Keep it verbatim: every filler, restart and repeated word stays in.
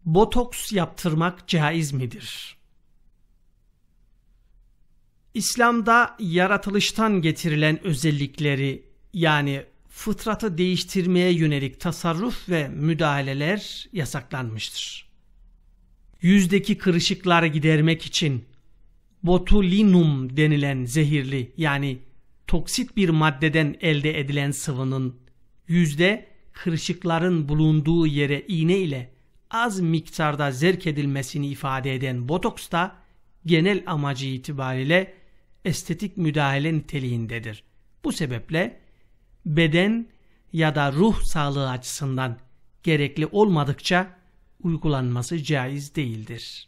Botoks yaptırmak caiz midir? İslam'da yaratılıştan getirilen özellikleri, yani fıtratı değiştirmeye yönelik tasarruf ve müdahaleler yasaklanmıştır. Yüzdeki kırışıkları gidermek için botulinum denilen zehirli, yani toksit bir maddeden elde edilen sıvının yüzde kırışıkların bulunduğu yere iğne ile az miktarda zerk edilmesini ifade eden botoks da genel amacı itibariyle estetik müdahale niteliğindedir. Bu sebeple beden ya da ruh sağlığı açısından gerekli olmadıkça uygulanması caiz değildir.